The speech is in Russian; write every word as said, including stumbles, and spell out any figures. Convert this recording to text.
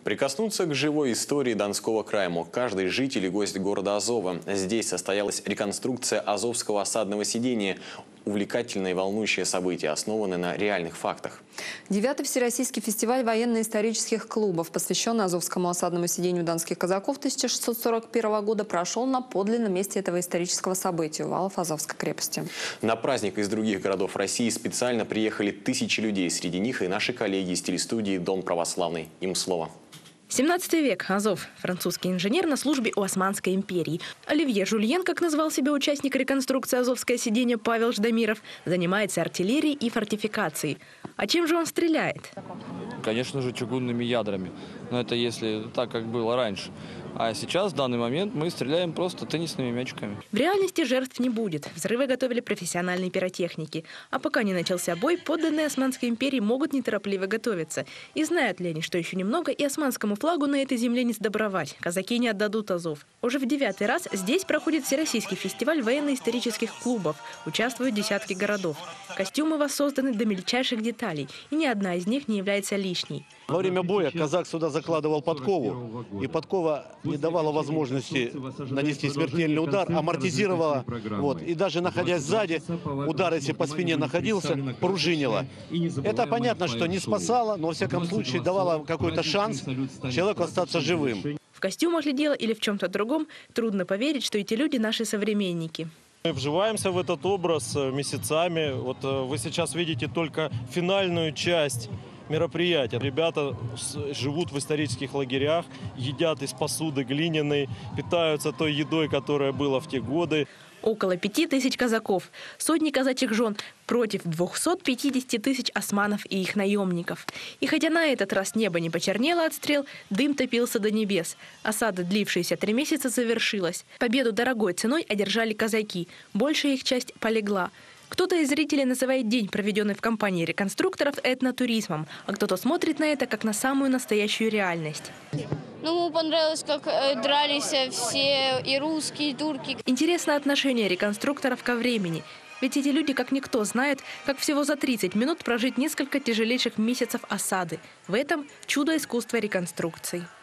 Прикоснуться к живой истории Донского края мог каждый житель и гость города Азова. Здесь состоялась реконструкция азовского осадного сидения. Увлекательное и волнующее событие, основанное на реальных фактах. Девятый Всероссийский фестиваль военно-исторических клубов, посвященный азовскому осадному сидению донских казаков тысяча шестьсот сорок первого года, прошел на подлинном месте этого исторического события – валов Азовской крепости. На праздник из других городов России специально приехали тысячи людей. Среди них и наши коллеги из телестудии «Дон православный». Им слово. семнадцатый век. Азов. Французский инженер на службе у Османской империи. Оливье Жульен, как назвал себя участник реконструкции азовское сидение Павел Ждамиров, занимается артиллерией и фортификацией. А чем же он стреляет? Конечно же, чугунными ядрами. Но это если так, как было раньше. А сейчас, в данный момент, мы стреляем просто теннисными мячиками. В реальности жертв не будет. Взрывы готовили профессиональные пиротехники. А пока не начался бой, подданные Османской империи могут неторопливо готовиться. И знают ли они, что еще немного, и османскому флагу на этой земле не сдобровать. Казаки не отдадут Азов. Уже в девятый раз здесь проходит Всероссийский фестиваль военно-исторических клубов. Участвуют десятки городов. Костюмы воссозданы до мельчайших деталей, и ни одна из них не является лишней. Во время боя казак сюда закладывал подкову, и подкова не давала возможности нанести смертельный удар, амортизировала. Вот, и даже находясь сзади, удар, если по спине находился, пружинила. Это понятно, что не спасало, но во всяком случае давало какой-то шанс человеку остаться живым. В костюмах ли дело или в чем-то другом, трудно поверить, что эти люди наши современники. Мы вживаемся в этот образ месяцами. Вот вы сейчас видите только финальную часть мероприятия. Ребята живут в исторических лагерях, едят из посуды глиняной, питаются той едой, которая была в те годы. Около пяти тысяч казаков, сотни казачьих жен против двухсот пятидесяти тысяч османов и их наемников. И хотя на этот раз небо не почернело от стрел, дым топился до небес. Осада, длившаяся три месяца, завершилась. Победу дорогой ценой одержали казаки. Большая их часть полегла. Кто-то из зрителей называет день, проведенный в компании реконструкторов, этнотуризмом, а кто-то смотрит на это как на самую настоящую реальность. Ну, ему понравилось, как э, дрались все, и русские, и турки. Интересно отношение реконструкторов ко времени. Ведь эти люди, как никто, знают, как всего за тридцать минут прожить несколько тяжелейших месяцев осады. В этом чудо искусства реконструкций.